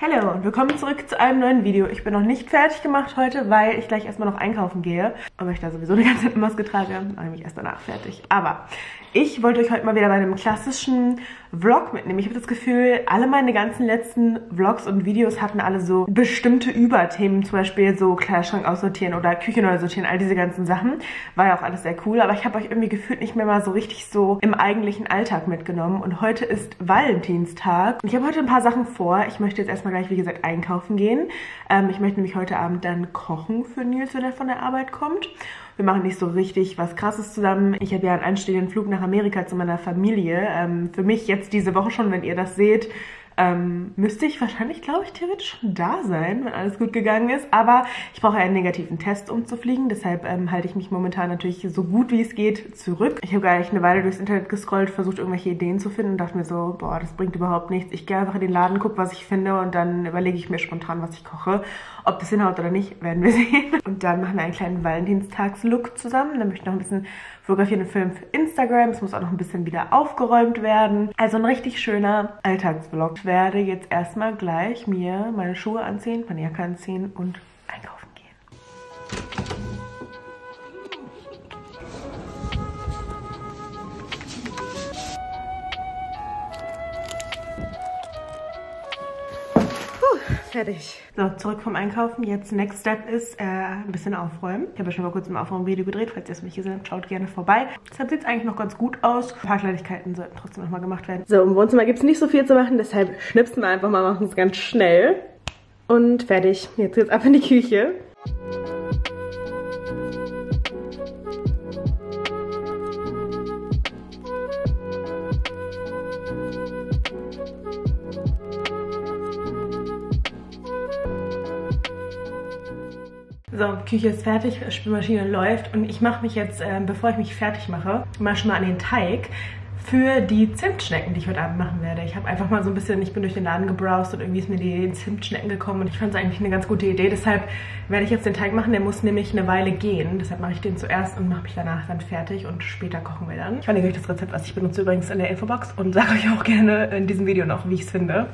Hallo und willkommen zurück zu einem neuen Video. Ich bin noch nicht fertig gemacht heute, weil ich gleich erstmal noch einkaufen gehe. Aber ich da sowieso die ganze Zeit eine Maske trage, mache ich mich erst danach fertig. Aber ich wollte euch heute mal wieder bei einem klassischen Vlog mitnehmen. Ich habe das Gefühl, alle meine ganzen letzten Vlogs und Videos hatten alle so bestimmte Überthemen. Zum Beispiel so Kleiderschrank aussortieren oder Küche neu sortieren, all diese ganzen Sachen. War ja auch alles sehr cool, aber ich habe euch irgendwie gefühlt nicht mehr mal so richtig so im eigentlichen Alltag mitgenommen. Und heute ist Valentinstag. Und ich habe heute ein paar Sachen vor. Ich möchte jetzt erstmal gleich, wie gesagt, einkaufen gehen. Ich möchte nämlich heute Abend dann kochen für Nils, wenn er von der Arbeit kommt. Wir machen nicht so richtig was Krasses zusammen. Ich habe ja einen anstehenden Flug nach Amerika zu meiner Familie. Für mich jetzt diese Woche schon, wenn ihr das seht, müsste ich wahrscheinlich, glaube ich, theoretisch schon da sein, wenn alles gut gegangen ist. Aber ich brauche einen negativen Test, um zu fliegen. Deshalb halte ich mich momentan natürlich so gut wie es geht zurück. Ich habe gar nicht eine Weile durchs Internet gescrollt, versucht irgendwelche Ideen zu finden und dachte mir so, boah, das bringt überhaupt nichts. Ich gehe einfach in den Laden, gucke, was ich finde und dann überlege ich mir spontan, was ich koche. Ob das hinhaut oder nicht, werden wir sehen. Und dann machen wir einen kleinen Valentinstags-Look zusammen. Dann möchte ich noch ein bisschen fotografieren und filmen für Instagram. Es muss auch noch ein bisschen wieder aufgeräumt werden. Also ein richtig schöner Alltagsvlog. Ich werde jetzt erstmal gleich mir meine Schuhe anziehen, meine Jacke anziehen und einkaufen gehen. Fertig. So, zurück vom Einkaufen. Jetzt Next Step ist ein bisschen aufräumen. Ich habe ja schon mal kurz ein Aufräumen-Video gedreht. Falls ihr es noch nicht gesehen habt, schaut gerne vorbei. Deshalb sieht es eigentlich noch ganz gut aus. Ein paar Kleinigkeiten sollten trotzdem noch mal gemacht werden. So, im Wohnzimmer gibt es nicht so viel zu machen. Deshalb schnipsen wir einfach mal, machen es ganz schnell. Und fertig. Jetzt geht's ab in die Küche. So, Küche ist fertig, Spülmaschine läuft und ich mache mich jetzt, bevor ich mich fertig mache, mal schon mal an den Teig für die Zimtschnecken, die ich heute Abend machen werde. Ich habe einfach mal so ein bisschen, ich bin durch den Laden gebrowst und irgendwie ist mir die Zimtschnecken gekommen und ich fand es eigentlich eine ganz gute Idee. Deshalb werde ich jetzt den Teig machen, der muss nämlich eine Weile gehen. Deshalb mache ich den zuerst und mache mich danach dann fertig und später kochen wir dann. Ich verlinke euch das Rezept, was ich benutze, übrigens in der Infobox und sage euch auch gerne in diesem Video noch, wie ich es finde.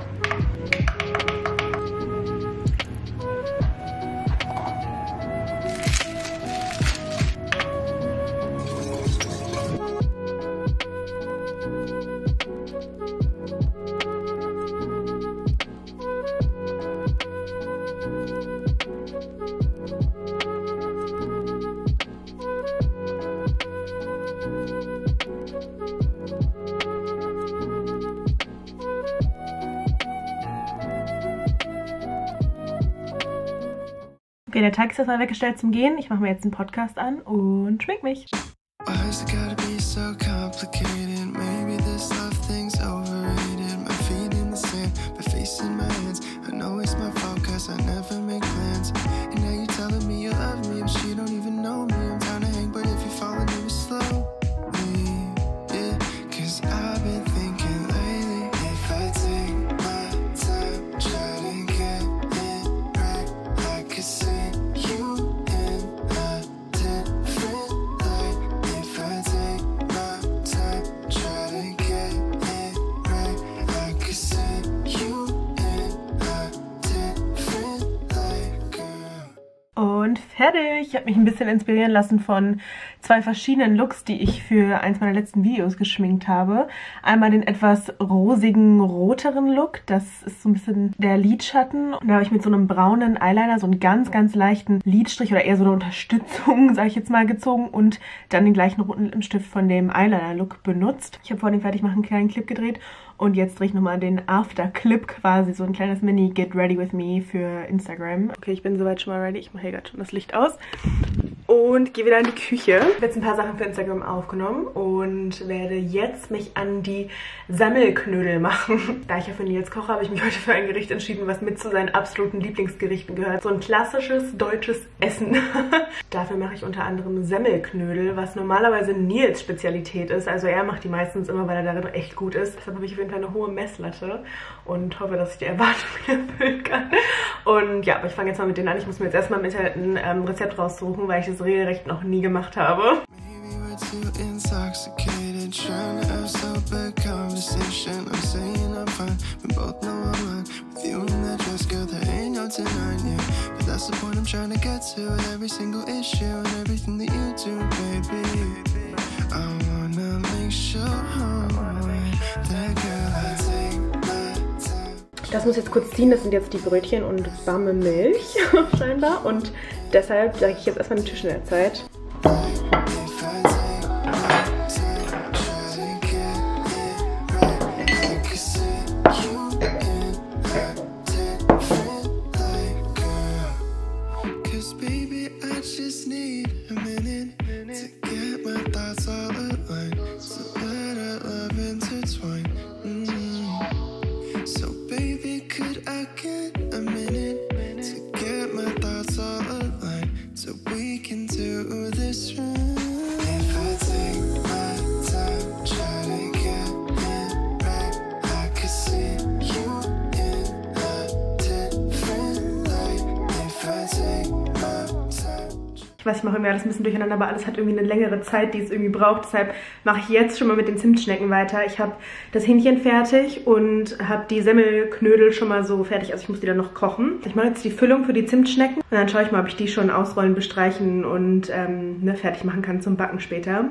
Okay, der Teig ist erstmal weggestellt zum Gehen. Ich mache mir jetzt einen Podcast an und schmink mich. Und fertig! Ich habe mich ein bisschen inspirieren lassen von zwei verschiedenen Looks, die ich für eins meiner letzten Videos geschminkt habe. Einmal den etwas rosigen, roteren Look. Das ist so ein bisschen der Lidschatten. Und da habe ich mit so einem braunen Eyeliner so einen ganz, ganz leichten Lidstrich oder eher so eine Unterstützung, sage ich jetzt mal, gezogen und dann den gleichen roten Lippenstift von dem Eyeliner-Look benutzt. Ich habe vor dem Fertigmachen einen kleinen Clip gedreht. Und jetzt drehe ich nochmal den After-Clip quasi, so ein kleines Mini-Get Ready With Me für Instagram. Okay, ich bin soweit schon mal ready. Ich mache hier gerade schon das Licht aus. Und gehe wieder in die Küche. Ich habe jetzt ein paar Sachen für Instagram aufgenommen und werde jetzt mich an die Semmelknödel machen. Da ich ja für Nils koche, habe ich mich heute für ein Gericht entschieden, was mit zu seinen absoluten Lieblingsgerichten gehört. So ein klassisches deutsches Essen. Dafür mache ich unter anderem Semmelknödel, was normalerweise Nils Spezialität ist. Also er macht die meistens immer, weil er darin echt gut ist. Deshalb habe ich auf jeden Fall eine hohe Messlatte und hoffe, dass ich die Erwartungen erfüllen kann. Und ja, aber ich fange jetzt mal mit denen an. Ich muss mir jetzt erstmal im Internet ein Rezept raussuchen, weil ich das regelrecht noch nie gemacht habe. too intoxicated, trying to have sober conversation. I'm saying I'm fine, we both know I'm lying. With you in that dress, girl, there ain't no denying you. But that's the point I'm trying to get to with every single issue and everything that you do, baby. I wanna make sure that girl I take my time. Das muss jetzt kurz ziehen, das sind jetzt die Brötchen und warme Milch scheinbar. Und deshalb sage ich jetzt erstmal den Tisch in der Zeit. Ich weiß, ich mache irgendwie alles ein bisschen durcheinander, aber alles hat irgendwie eine längere Zeit, die es irgendwie braucht. Deshalb mache ich jetzt schon mal mit den Zimtschnecken weiter. Ich habe das Hähnchen fertig und habe die Semmelknödel schon mal so fertig. Also ich muss die dann noch kochen. Ich mache jetzt die Füllung für die Zimtschnecken und dann schaue ich mal, ob ich die schon ausrollen, bestreichen und fertig machen kann zum Backen später.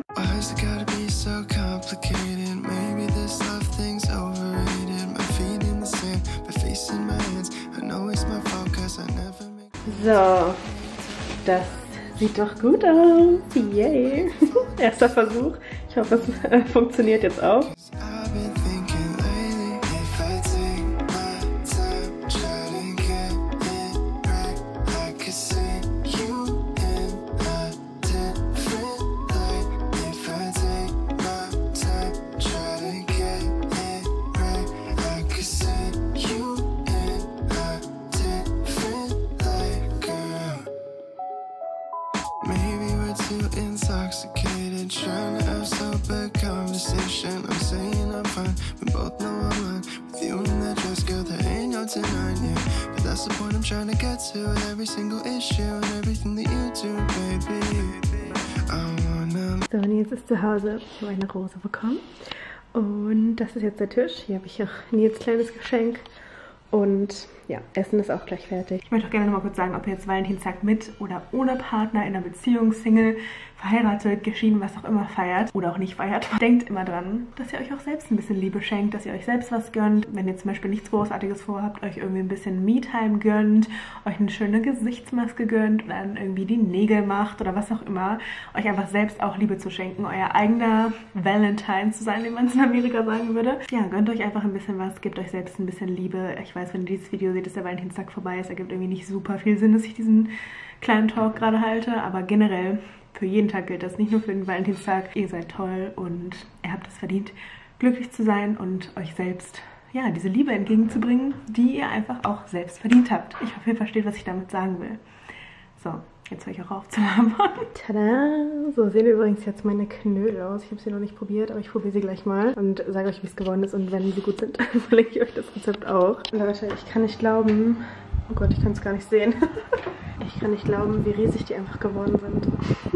So, das sieht doch gut aus. Yay. Erster Versuch. Ich hoffe, es funktioniert jetzt auch. Intoxicated, trying to have sober conversation. I'm saying I'm fine, we both know I'm lying. With you in that dress, girl, there ain't no denying you. But that's the point I'm trying to get to with every single issue and everything that you do, baby. I wanna... So, Nils ist zu Hause. Ich habe eine Rose bekommen. Und das ist jetzt der Tisch. Hier habe ich auch Nils kleines Geschenk. Und ja, Essen ist auch gleich fertig. Ich möchte auch gerne noch mal kurz sagen, ob ihr jetzt Valentinstag mit oder ohne Partner, in einer Beziehung, Single, verheiratet, geschieden, was auch immer feiert oder auch nicht feiert. Denkt immer dran, dass ihr euch auch selbst ein bisschen Liebe schenkt, dass ihr euch selbst was gönnt. Wenn ihr zum Beispiel nichts Großartiges vorhabt, euch irgendwie ein bisschen Me-Time gönnt, euch eine schöne Gesichtsmaske gönnt oder dann irgendwie die Nägel macht oder was auch immer. Euch einfach selbst auch Liebe zu schenken, euer eigener Valentine zu sein, wie man es in Amerika sagen würde. Ja, gönnt euch einfach ein bisschen was, gebt euch selbst ein bisschen Liebe. Ich weiß, wenn ihr dieses Video seht, dass der Valentinstag vorbei ist, ergibt irgendwie nicht super viel Sinn, dass ich diesen kleinen Talk gerade halte, aber generell für jeden Tag gilt das, nicht nur für den Valentinstag. Ihr seid toll und ihr habt es verdient, glücklich zu sein und euch selbst, ja, diese Liebe entgegenzubringen, die ihr einfach auch selbst verdient habt. Ich hoffe, ihr versteht, was ich damit sagen will. So, jetzt höre ich auch auf zu labern. Tada! So sehen übrigens jetzt meine Knödel aus. Ich habe sie noch nicht probiert, aber ich probiere sie gleich mal und sage euch, wie es geworden ist. Und wenn sie gut sind, verlinke ich euch das Rezept auch. Leute, ich kann nicht glauben... Oh Gott, ich kann es gar nicht sehen. Ich kann nicht glauben, wie riesig die einfach geworden sind.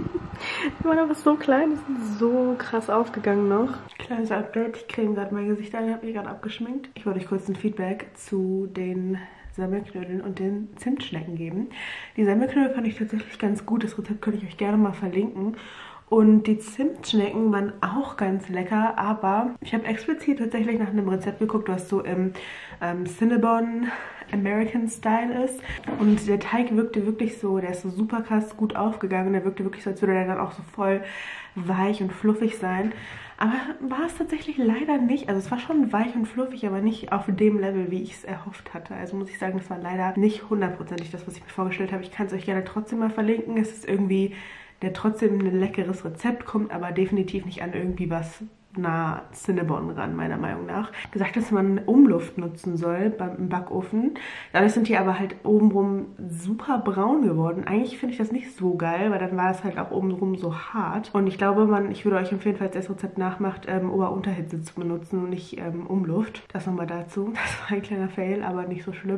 Die waren aber so klein, die sind so krass aufgegangen noch. Kleines Update, ich creme gerade mein Gesicht an, habe mich gerade abgeschminkt. Ich wollte euch kurz ein Feedback zu den Semmelknödeln und den Zimtschnecken geben. Die Semmelknödel fand ich tatsächlich ganz gut, das Rezept könnte ich euch gerne mal verlinken. Und die Zimtschnecken waren auch ganz lecker, aber ich habe explizit tatsächlich nach einem Rezept geguckt, was so im Cinnabon American Style ist. Und der Teig wirkte wirklich so, der ist so super krass gut aufgegangen. Der wirkte wirklich so, als würde der dann auch so voll weich und fluffig sein. Aber war es tatsächlich leider nicht. Also es war schon weich und fluffig, aber nicht auf dem Level, wie ich es erhofft hatte. Also muss ich sagen, das war leider nicht hundertprozentig das, was ich mir vorgestellt habe. Ich kann es euch gerne trotzdem mal verlinken. Es ist irgendwie... der trotzdem ein leckeres Rezept kommt, aber definitiv nicht an irgendwie was nah Cinnabon ran, meiner Meinung nach. Gesagt, dass man Umluft nutzen soll beim Backofen. Dadurch sind die aber halt obenrum super braun geworden. Eigentlich finde ich das nicht so geil, weil dann war es halt auch obenrum so hart. Und ich glaube, ich würde euch empfehlen, falls ihr das Rezept nachmacht, Ober-Unterhitze zu benutzen und nicht Umluft. Das nochmal dazu. Das war ein kleiner Fail, aber nicht so schlimm.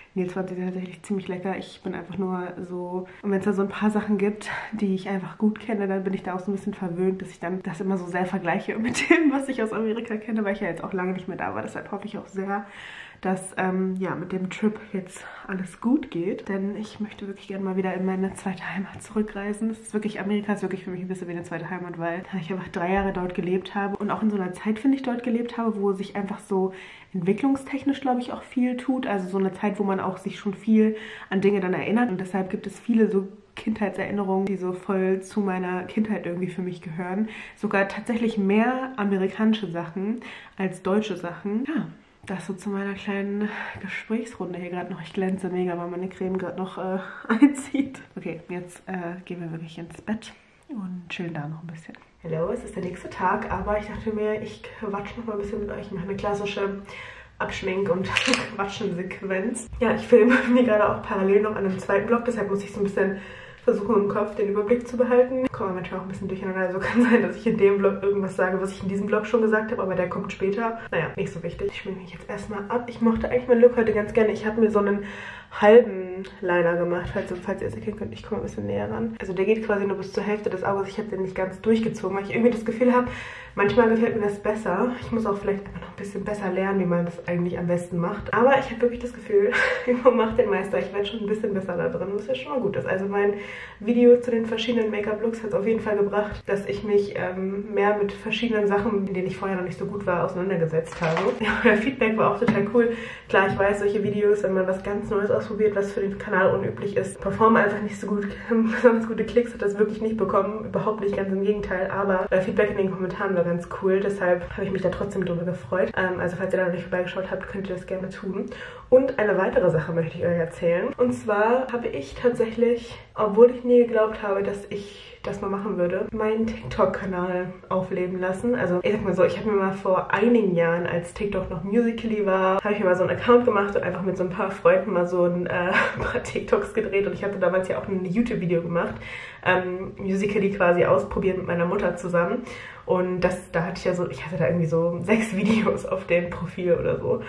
Nils fand sie tatsächlich ziemlich lecker. Ich bin einfach nur so... Und wenn es da so ein paar Sachen gibt, die ich einfach gut kenne, dann bin ich da auch so ein bisschen verwöhnt, dass ich dann das immer so sehr vergleiche mit dem, was ich aus Amerika kenne, weil ich ja jetzt auch lange nicht mehr da war. Deshalb hoffe ich auch sehr, dass ja, mit dem Trip jetzt alles gut geht. Denn ich möchte wirklich gerne mal wieder in meine zweite Heimat zurückreisen. Das ist wirklich, Amerika ist wirklich für mich ein bisschen wie eine zweite Heimat, weil ich einfach 3 Jahre dort gelebt habe und auch in so einer Zeit, finde ich, dort gelebt habe, wo sich einfach so entwicklungstechnisch, glaube ich, auch viel tut. Also so eine Zeit, wo man auch sich schon viel an Dinge dann erinnert. Und deshalb gibt es viele so Kindheitserinnerungen, die so voll zu meiner Kindheit irgendwie für mich gehören. Sogar tatsächlich mehr amerikanische Sachen als deutsche Sachen. Ja, das so zu meiner kleinen Gesprächsrunde hier gerade noch. Ich glänze mega, weil meine Creme gerade noch einzieht. Okay, jetzt gehen wir wirklich ins Bett und chillen da noch ein bisschen. Hallo, es ist der nächste Tag, aber ich dachte mir, ich quatsche noch mal ein bisschen mit euch. Ich mache eine klassische Abschmink- und Quatschen-Sequenz. Ja, ich filme mir gerade auch parallel noch an einem zweiten Vlog, deshalb muss ich so ein bisschen versuchen, im Kopf den Überblick zu behalten. Ich komme manchmal auch ein bisschen durcheinander, also kann sein, dass ich in dem Vlog irgendwas sage, was ich in diesem Vlog schon gesagt habe, aber der kommt später. Naja, nicht so wichtig. Ich schminke mich jetzt erstmal ab. Ich mochte eigentlich meinen Look heute ganz gerne. Ich habe mir so einen halben Liner gemacht, falls ihr es erkennen könnt. Ich komme ein bisschen näher ran. Also der geht quasi nur bis zur Hälfte des Auges. Ich habe den nicht ganz durchgezogen, weil ich irgendwie das Gefühl habe, manchmal gefällt mir das besser. Ich muss auch vielleicht einfach noch ein bisschen besser lernen, wie man das eigentlich am besten macht. Aber ich habe wirklich das Gefühl, Übung macht den Meister. Ich werde schon ein bisschen besser da drin, was ja schon mal gut ist. Also mein Video zu den verschiedenen Make-up-Looks hat es auf jeden Fall gebracht, dass ich mich mehr mit verschiedenen Sachen, in denen ich vorher noch nicht so gut war, auseinandergesetzt habe. Ja, der Feedback war auch total cool. Klar, ich weiß, solche Videos, wenn man was ganz Neues ausprobiert, was für den Kanal unüblich ist, performen einfach nicht so gut. Besonders gute Klicks hat das wirklich nicht bekommen. Überhaupt nicht, ganz im Gegenteil. Aber Feedback in den Kommentaren war ganz cool. Deshalb habe ich mich da trotzdem drüber gefreut. Also falls ihr da noch nicht vorbeigeschaut habt, könnt ihr das gerne tun. Und eine weitere Sache möchte ich euch erzählen. Und zwar habe ich tatsächlich, obwohl ich nie geglaubt habe, dass ich das mal machen würde, meinen TikTok-Kanal aufleben lassen. Also ich sag mal so, ich habe mir mal vor einigen Jahren, als TikTok noch Musical.ly war, habe ich mir mal so einen Account gemacht und einfach mit so ein paar Freunden mal so ein paar TikToks gedreht. Und ich hatte damals ja auch ein YouTube-Video gemacht, Musical.ly quasi ausprobiert mit meiner Mutter zusammen. Und da hatte ich ja so, ich hatte da irgendwie so 6 Videos auf dem Profil oder so.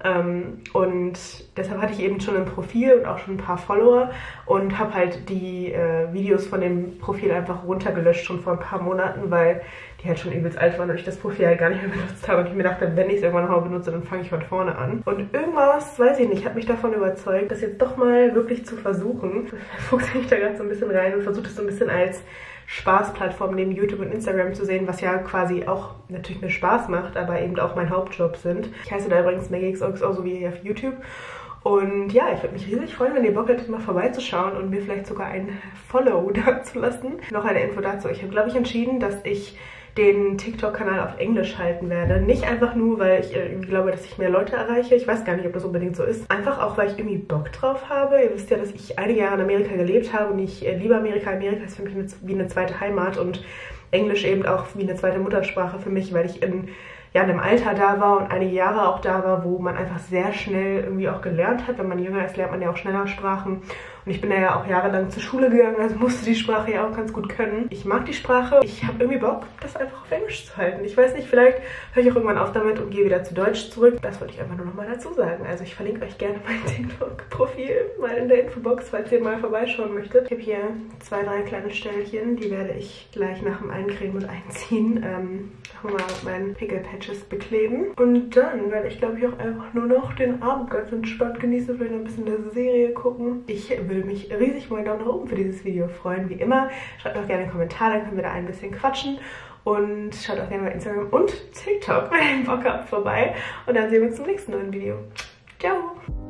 Und deshalb hatte ich eben schon ein Profil und auch schon ein paar Follower und habe halt die Videos von dem Profil einfach runtergelöscht schon vor ein paar Monaten, weil die halt schon übelst alt waren und ich das Profil halt gar nicht mehr benutzt habe und ich mir dachte, wenn ich es irgendwann nochmal benutze, dann fange ich von vorne an. Und irgendwas, weiß ich nicht, hat mich davon überzeugt, das jetzt doch mal wirklich zu versuchen. Ich fuchse mich da gerade so ein bisschen rein und versuche das so ein bisschen als Spaßplattform neben YouTube und Instagram zu sehen, was ja quasi auch natürlich mir Spaß macht, aber eben auch mein Hauptjob sind. Ich heiße da übrigens MagicXOXO, so wie hier auf YouTube. Und ja, ich würde mich riesig freuen, wenn ihr Bock hättet, mal vorbeizuschauen und mir vielleicht sogar ein Follow da zu lassen. Noch eine Info dazu. Ich habe, glaube ich, entschieden, dass ich den TikTok-Kanal auf Englisch halten werde. Nicht einfach nur, weil ich glaube, dass ich mehr Leute erreiche. Ich weiß gar nicht, ob das unbedingt so ist. Einfach auch, weil ich irgendwie Bock drauf habe. Ihr wisst ja, dass ich einige Jahre in Amerika gelebt habe und ich liebe Amerika. Amerika ist für mich wie eine zweite Heimat und Englisch eben auch wie eine zweite Muttersprache für mich, weil ich in einem Alter da war und einige Jahre auch da war, wo man einfach sehr schnell irgendwie auch gelernt hat. Wenn man jünger ist, lernt man ja auch schneller Sprachen. Und ich bin ja auch jahrelang zur Schule gegangen, also musste die Sprache ja auch ganz gut können. Ich mag die Sprache. Ich habe irgendwie Bock, das einfach auf Englisch zu halten. Ich weiß nicht, vielleicht höre ich auch irgendwann auf damit und gehe wieder zu Deutsch zurück. Das wollte ich einfach nur noch mal dazu sagen. Also ich verlinke euch gerne mein TikTok-Profil mal in der Infobox, falls ihr mal vorbeischauen möchtet. Ich habe hier 2, 3 kleine Stellchen, die werde ich gleich nach dem Eincremen und Einziehen mal mit meinen Pickel-Patches bekleben. Und dann werde ich, glaube ich, auch einfach nur noch den Abend ganz entspannt genießen, vielleicht noch ein bisschen eine Serie gucken. Ich will mich riesig über einen Daumen nach oben für dieses Video freuen, wie immer. Schreibt auch gerne einen Kommentar, dann können wir da ein bisschen quatschen. Und schaut auch gerne bei Instagram und TikTok, wenn ihr Bock habt, vorbei. Und dann sehen wir uns zum nächsten neuen Video. Ciao!